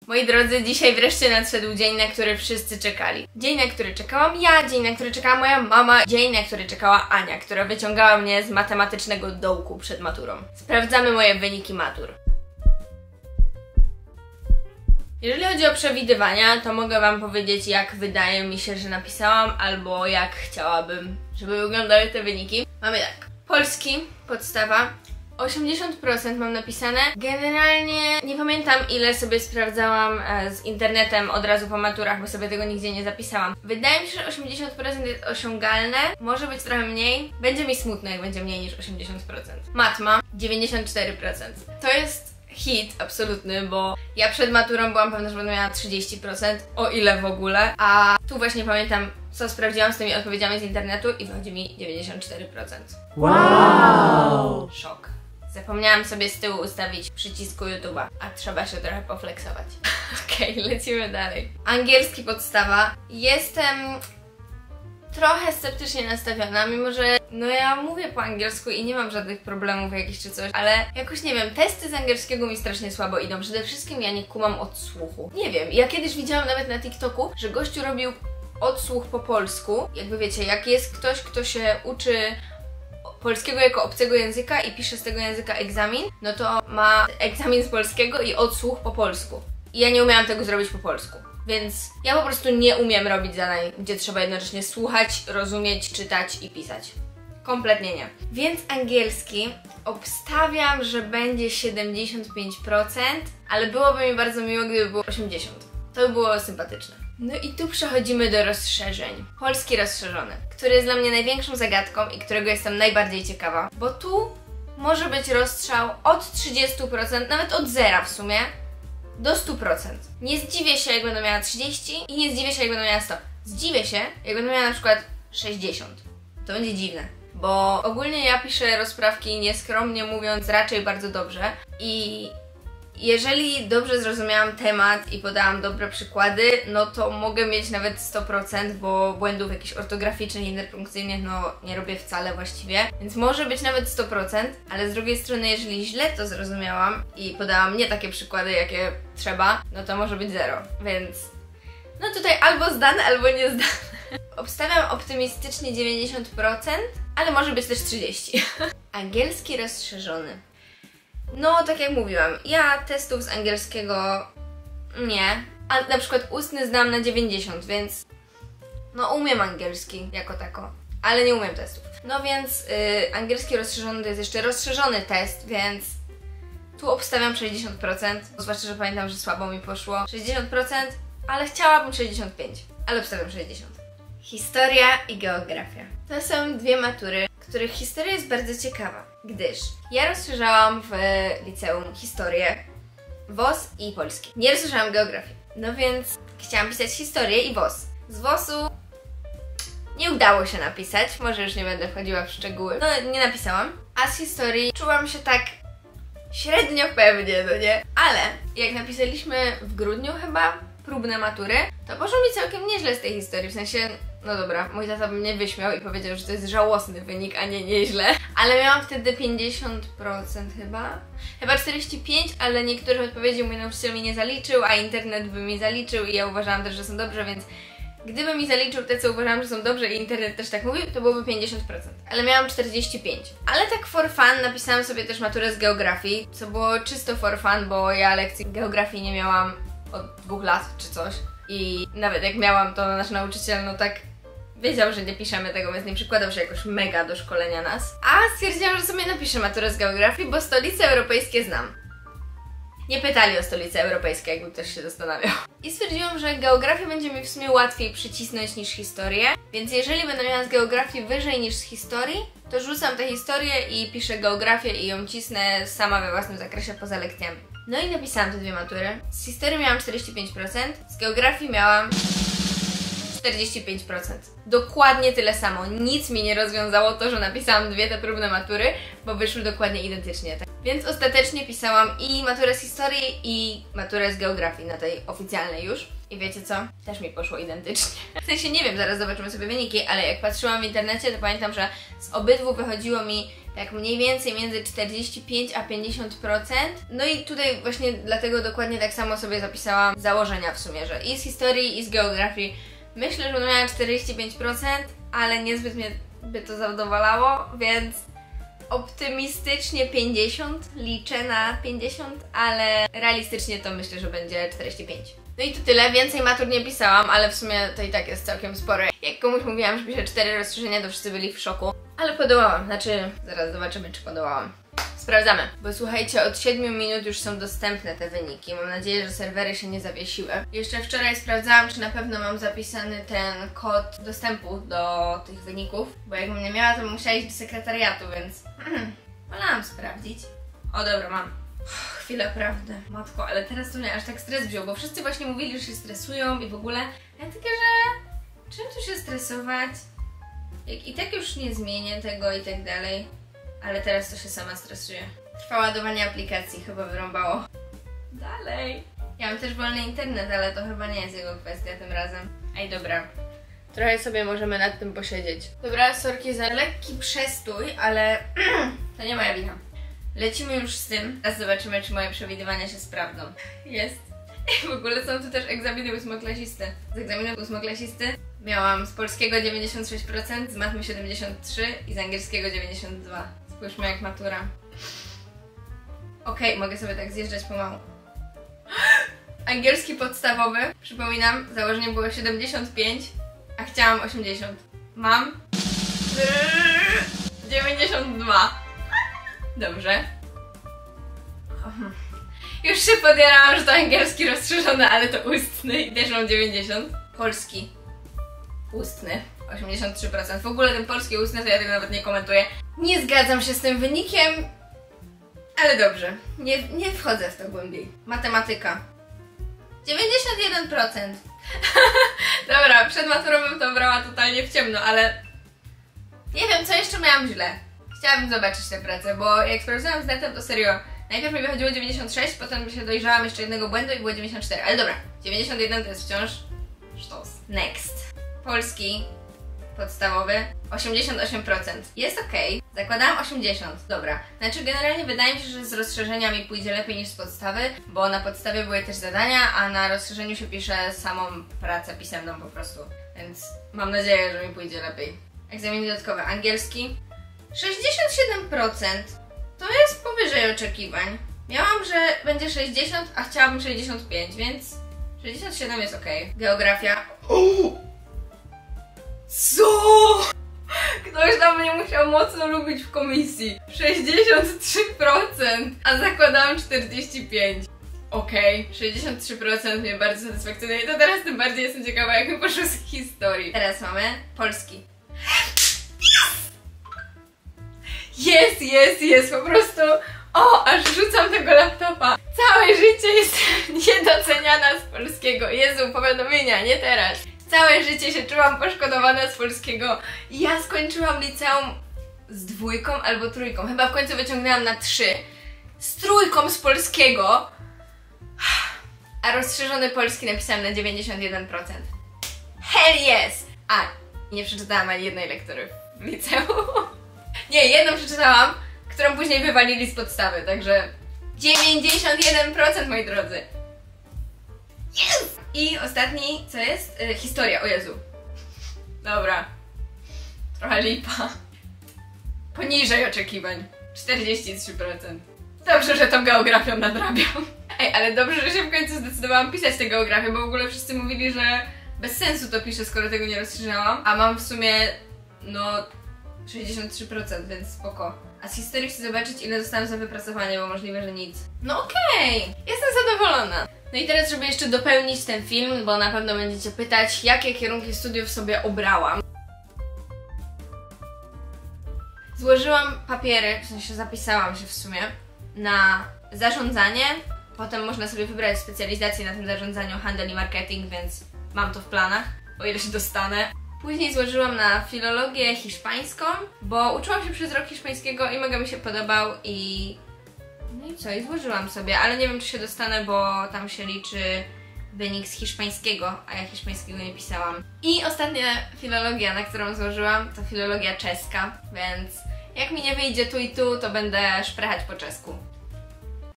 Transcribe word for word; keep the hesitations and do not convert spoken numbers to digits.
Moi drodzy, dzisiaj wreszcie nadszedł dzień, na który wszyscy czekali. Dzień, na który czekałam ja, dzień, na który czekała moja mama, dzień, na który czekała Ania, która wyciągała mnie z matematycznego dołku przed maturą. Sprawdzamy moje wyniki matur. Jeżeli chodzi o przewidywania, to mogę wam powiedzieć, jak wydaje mi się, że napisałam, albo jak chciałabym, żeby wyglądały te wyniki. Mamy tak. Polski, podstawa. osiemdziesiąt procent mam napisane. Generalnie nie pamiętam, ile sobie sprawdzałam e, z internetem od razu po maturach, bo sobie tego nigdzie nie zapisałam. Wydaje mi się, że osiemdziesiąt procent jest osiągalne. Może być trochę mniej. Będzie mi smutno, jak będzie mniej niż osiemdziesiąt procent. Matma dziewięćdziesiąt cztery procent. To jest hit absolutny, bo ja przed maturą byłam pewna, że będę miała trzydzieści procent, o ile w ogóle. A tu właśnie pamiętam, co sprawdziłam z tymi odpowiedziami z internetu i wychodzi mi dziewięćdziesiąt cztery procent. Wow! Szok. Zapomniałam sobie z tyłu ustawić przycisku YouTube'a, a trzeba się trochę poflexować. Okej, okay, lecimy dalej. Angielski podstawa. Jestem trochę sceptycznie nastawiona, mimo że no ja mówię po angielsku i nie mam żadnych problemów jakichś czy coś, ale jakoś nie wiem, testy z angielskiego mi strasznie słabo idą. Przede wszystkim ja nie kumam odsłuchu. Nie wiem, ja kiedyś widziałam nawet na TikToku, że gościu robił odsłuch po polsku. Jakby wiecie, jak jest ktoś, kto się uczy polskiego jako obcego języka i pisze z tego języka egzamin, no to ma egzamin z polskiego i odsłuch po polsku. I ja nie umiałam tego zrobić po polsku. Więc ja po prostu nie umiem robić zadań, gdzie trzeba jednocześnie słuchać, rozumieć, czytać i pisać. Kompletnie nie. Więc angielski obstawiam, że będzie siedemdziesiąt pięć procent, ale byłoby mi bardzo miło, gdyby było osiemdziesiąt procent. To by było sympatyczne. No i tu przechodzimy do rozszerzeń. Polski rozszerzony, który jest dla mnie największą zagadką i którego jestem najbardziej ciekawa, bo tu może być rozstrzał od trzydziestu procent, nawet od zera w sumie, do stu procent. Nie zdziwię się, jak będę miała trzydzieści i nie zdziwię się, jak będę miała sto. Zdziwię się, jak będę miała na przykład sześćdziesiąt. To będzie dziwne, bo ogólnie ja piszę rozprawki, nieskromnie mówiąc, raczej bardzo dobrze i jeżeli dobrze zrozumiałam temat i podałam dobre przykłady, no to mogę mieć nawet sto procent, bo błędów jakichś ortograficznych, interpunkcyjnych no nie robię wcale właściwie, więc może być nawet sto procent, ale z drugiej strony, jeżeli źle to zrozumiałam i podałam nie takie przykłady, jakie trzeba, no to może być zero, więc no tutaj albo zdane, albo nie zdane. Obstawiam optymistycznie dziewięćdziesiąt procent, ale może być też trzydzieści procent. Angielski rozszerzony. No, tak jak mówiłam, ja testów z angielskiego nie, a na przykład ustny znam na dziewięćdziesiąt, więc no umiem angielski jako tako, ale nie umiem testów. No więc yy, angielski rozszerzony to jest jeszcze rozszerzony test, więc tu obstawiam sześćdziesiąt procent, zwłaszcza, że pamiętam, że słabo mi poszło. sześćdziesiąt procent, ale chciałabym sześćdziesiąt pięć procent, ale obstawiam sześćdziesiąt procent. Historia i geografia. To są dwie matury, których historia jest bardzo ciekawa, gdyż ja rozszerzałam w liceum historię, W O S i polski. Nie rozszerzałam geografii. No więc chciałam pisać historię i W O S. Z W O S-u nie udało się napisać, może już nie będę wchodziła w szczegóły. No nie napisałam. A z historii czułam się tak średnio pewnie, no nie? Ale jak napisaliśmy w grudniu chyba próbne matury, to poszło mi całkiem nieźle z tej historii, w sensie no dobra, mój tata by mnie wyśmiał i powiedział, że to jest żałosny wynik, a nie nieźle. Ale miałam wtedy pięćdziesiąt procent chyba. Chyba czterdzieści pięć procent, ale niektórych odpowiedzi mój nauczyciel mi nie zaliczył, a internet by mi zaliczył i ja uważałam też, że są dobrze, więc gdyby mi zaliczył te, co uważałam, że są dobrze i internet też tak mówił, to byłoby pięćdziesiąt procent. Ale miałam czterdzieści pięć procent. Ale tak for fun napisałam sobie też maturę z geografii, co było czysto for fun, bo ja lekcji geografii nie miałam od dwóch lat czy coś. I nawet jak miałam, to nasz nauczyciel no tak wiedział, że nie piszemy tego, więc nie przykładał się jakoś mega do szkolenia nas. A stwierdziłam, że sobie napiszę maturę z geografii, bo stolice europejskie znam. Nie pytali o stolice europejskie, jakby ktoś się zastanawiał. I stwierdziłam, że geografię będzie mi w sumie łatwiej przycisnąć niż historię, więc jeżeli będę miała z geografii wyżej niż z historii, to rzucam tę historię i piszę geografię i ją cisnę sama we własnym zakresie poza lekcjami. No i napisałam te dwie matury. Z historii miałam czterdzieści pięć procent, z geografii miałam czterdzieści pięć procent. Dokładnie tyle samo. Nic mi nie rozwiązało to, że napisałam dwie te próbne matury, bo wyszły dokładnie identycznie. Więc ostatecznie pisałam i maturę z historii, i maturę z geografii na tej oficjalnej już. I wiecie co? Też mi poszło identycznie. W sensie nie wiem, zaraz zobaczymy sobie wyniki, ale jak patrzyłam w internecie, to pamiętam, że z obydwu wychodziło mi tak mniej więcej między czterdzieści pięć a pięćdziesiąt procent. No i tutaj właśnie dlatego dokładnie tak samo sobie zapisałam założenia w sumie, że i z historii, i z geografii myślę, że miałam czterdzieści pięć procent, ale niezbyt mnie by to zadowalało, więc optymistycznie pięćdziesiąt, liczę na pięćdziesiąt, ale realistycznie to myślę, że będzie czterdzieści pięć. No i to tyle, więcej matur nie pisałam, ale w sumie to i tak jest całkiem spore. Jak komuś mówiłam, że piszę cztery rozszerzenia, to wszyscy byli w szoku. Ale podołałam, znaczy zaraz zobaczymy, czy podołałam. Sprawdzamy, bo słuchajcie, od siedmiu minut już są dostępne te wyniki. Mam nadzieję, że serwery się nie zawiesiły. Jeszcze wczoraj sprawdzałam, czy na pewno mam zapisany ten kod dostępu do tych wyników, bo jakbym nie miała, to bym musiała iść do sekretariatu, więc wolałam sprawdzić. O dobra, mam. Chwilę prawdy. Matko, ale teraz to mnie aż tak stres wziął, bo wszyscy właśnie mówili, że się stresują i w ogóle. Ja takie, że czym tu się stresować? Jak i tak już nie zmienię tego i tak dalej. Ale teraz to się sama stresuje. Trwa ładowanie aplikacji, chyba wyrąbało. Dalej. Ja mam też wolny internet, ale to chyba nie jest jego kwestia tym razem. Ej, dobra. Trochę sobie możemy nad tym posiedzieć. Dobra, sorki za lekki przestój, ale to nie moja wina. Lecimy już z tym. Teraz zobaczymy, czy moje przewidywania się sprawdzą. Jest. I w ogóle są tu też egzaminy ósmoklasisty. Z egzaminu ósmoklasisty miałam z polskiego dziewięćdziesiąt sześć procent, z matmy siedemdziesiąt trzy procent i z angielskiego dziewięćdziesiąt dwa procent. Spójrzmy jak matura. Okej, okay, mogę sobie tak zjeżdżać pomału. Angielski podstawowy, przypominam, założenie było siedemdziesiąt pięć, a chciałam osiemdziesiąt. Mam dziewięćdziesiąt dwa. Dobrze. Już się podjarałam, że to angielski rozszerzony, ale to ustny i też mam dziewięćdziesiąt. Polski ustny, osiemdziesiąt trzy procent. W ogóle ten polski ustny to ja tego nawet nie komentuję. Nie zgadzam się z tym wynikiem, ale dobrze, nie, nie wchodzę w to głębiej. Matematyka. dziewięćdziesiąt jeden procent. Dobra, przed maturą bym to brała totalnie w ciemno, ale nie wiem, co jeszcze miałam źle. Chciałabym zobaczyć tę pracę, bo jak sprawdzałam z netem, to serio, najpierw mi wychodziło dziewięćdziesiąt sześć, potem się dojrzałam jeszcze jednego błędu i było dziewięćdziesiąt cztery, ale dobra, dziewięćdziesiąt jeden to jest wciąż sztos. Next. Polski podstawowy, osiemdziesiąt osiem procent. Jest ok. Zakładałam osiemdziesiąt. Dobra. Znaczy generalnie wydaje mi się, że z rozszerzenia mi pójdzie lepiej niż z podstawy, bo na podstawie były też zadania, a na rozszerzeniu się pisze samą pracę pisemną po prostu. Więc mam nadzieję, że mi pójdzie lepiej. Egzamin dodatkowy. Angielski. sześćdziesiąt siedem procent. To jest powyżej oczekiwań. Miałam, że będzie sześćdziesiąt, a chciałabym sześćdziesiąt pięć, więc sześćdziesiąt siedem jest ok. Geografia. Co? Ktoś tam mnie musiał mocno lubić w komisji. sześćdziesiąt trzy procent, a zakładałam czterdzieści pięć procent. Okej, okay. sześćdziesiąt trzy procent mnie bardzo satysfakcjonuje. To teraz tym bardziej jestem ciekawa, jak mi poszło z historii. Teraz mamy polski. Jest, jest, jest, po prostu. O, aż rzucam tego laptopa. Całe życie jest niedoceniana z polskiego. Jezu, powiadomienia, nie teraz. Całe życie się czułam poszkodowana z polskiego. Ja skończyłam liceum z dwójką albo trójką. Chyba w końcu wyciągnęłam na trzy. Z trójką z polskiego. A rozszerzony polski napisałam na dziewięćdziesiąt jeden procent. Hell yes! A, nie przeczytałam ani jednej lektury w liceum. Nie, jedną przeczytałam, którą później wywalili z podstawy, także dziewięćdziesiąt jeden procent, moi drodzy. Yes! I ostatni, co jest? Yy, historia, o Jezu. Dobra. Trochę lipa. Poniżej oczekiwań. czterdzieści trzy procent. Dobrze, że tą geografią nadrabiam. Ej, ale dobrze, że się w końcu zdecydowałam pisać tę geografię, bo w ogóle wszyscy mówili, że bez sensu to piszę, skoro tego nie rozszerzałam. A mam w sumie, no, sześćdziesiąt trzy procent, więc spoko. A z historii chcę zobaczyć, ile dostałam za wypracowanie, bo możliwe, że nic. No okej, okay. Jestem zadowolona. No i teraz, żeby jeszcze dopełnić ten film, bo na pewno będziecie pytać, jakie kierunki studiów sobie obrałam. Złożyłam papiery, w sensie zapisałam się w sumie, na zarządzanie. Potem można sobie wybrać specjalizację na tym zarządzaniu, handel i marketing, więc mam to w planach. o ile się dostanę. Później złożyłam na filologię hiszpańską, bo uczyłam się przez rok hiszpańskiego i mega mi się podobał i... No i co? I złożyłam sobie, ale nie wiem, czy się dostanę, bo tam się liczy wynik z hiszpańskiego, a ja hiszpańskiego nie pisałam. I ostatnia filologia, na którą złożyłam, to filologia czeska, więc jak mi nie wyjdzie tu i tu, to będę szprechać po czesku.